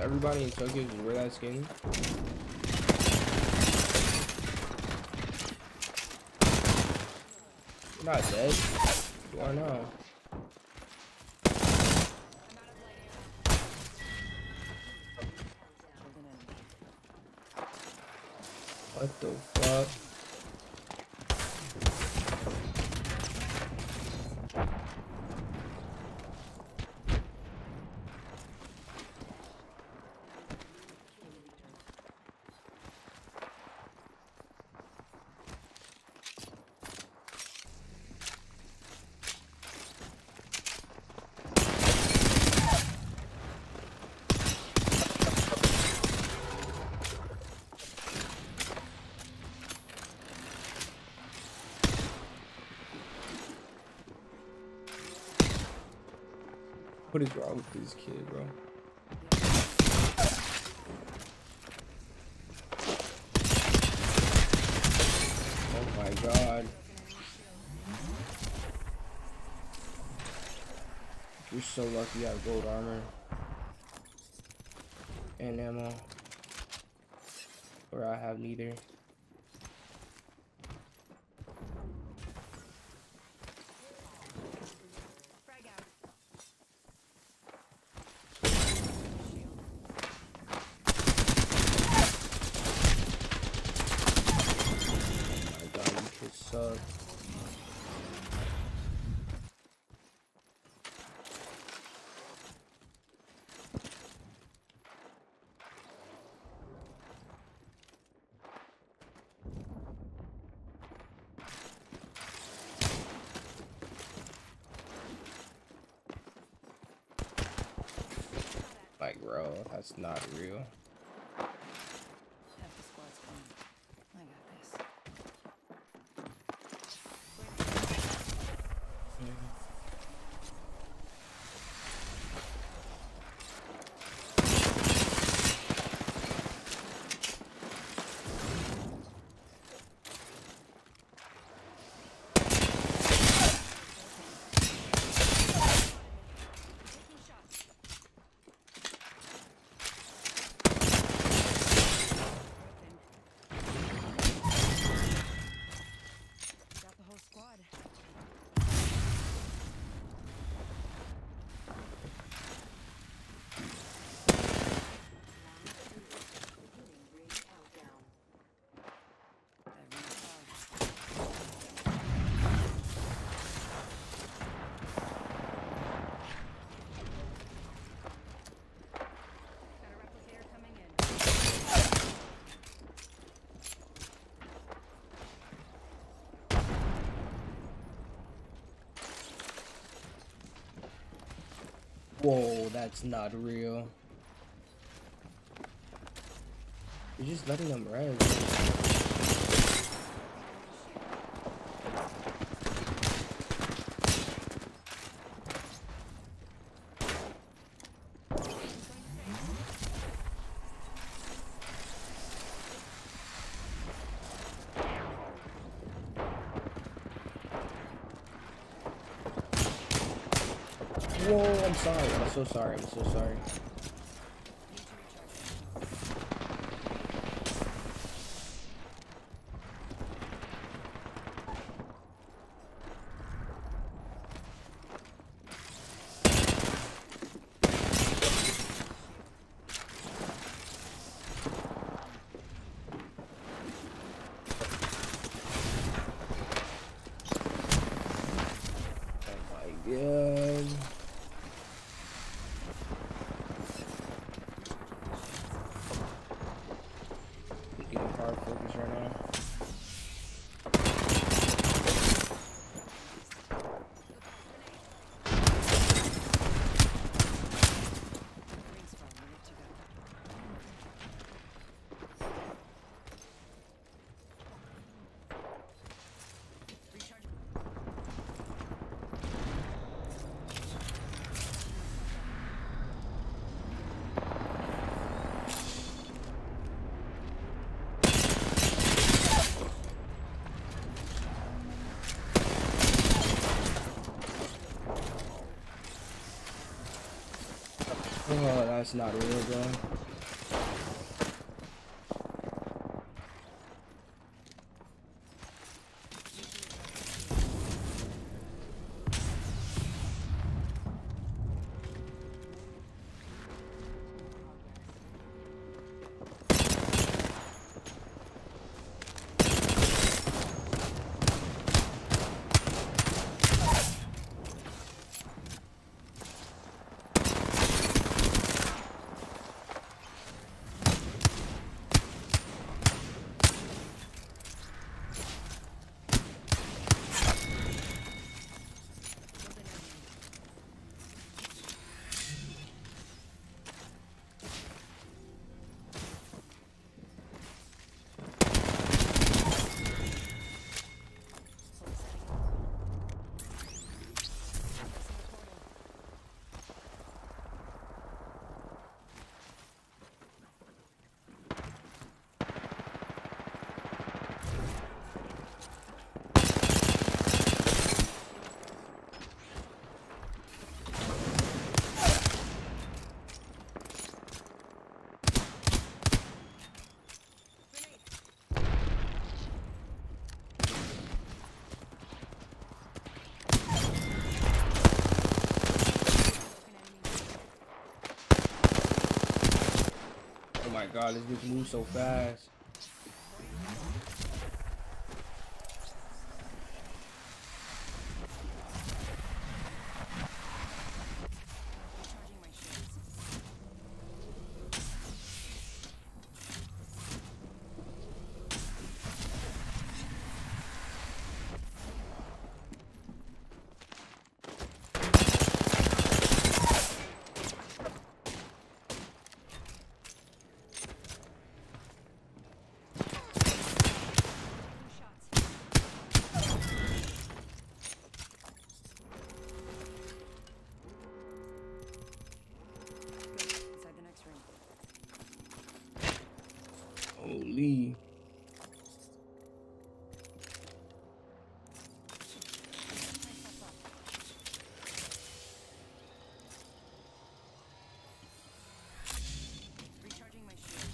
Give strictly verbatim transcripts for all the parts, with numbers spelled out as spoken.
everybody in Tokyo just wear that skin? You're not dead. You are now. What the fuck? What is wrong with this kid, bro? Oh my god. You're so lucky you have gold armor. And ammo. Or I have neither. Suck. Like, bro, that's not real. Whoa, that's not real. You're just letting them res. Whoa, I'm sorry. I'm so sorry. I'm so sorry. Oh my god. Hard focus right now. Oh, that's not real, bro. my god, this bitch moves so fast. Holy. Recharging my shields.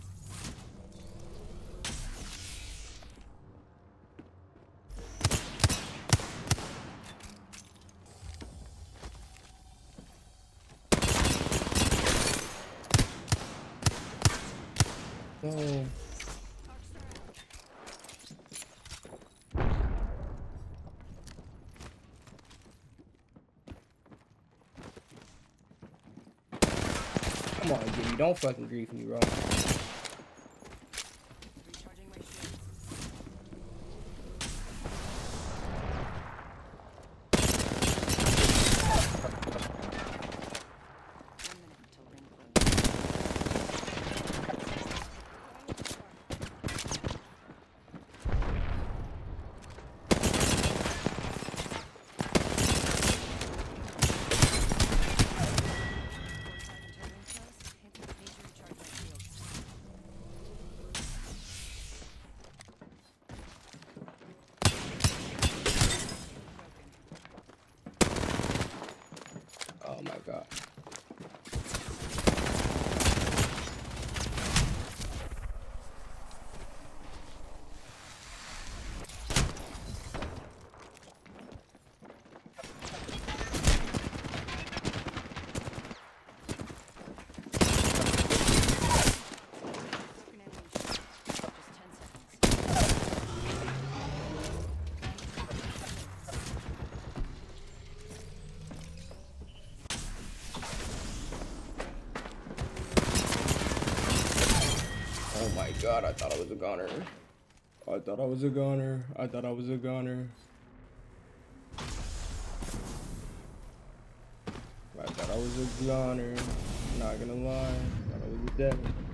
Oh. Come on, Jimmy, don't fucking grief me, bro. Recharging my shields. One minute until ring Oh my god. broken enemy shield. Just ten seconds. Oh my god, I thought I was a goner. I thought I was a goner. I thought I was a goner. I thought I was a goner. Not gonna lie. I thought I was a dead.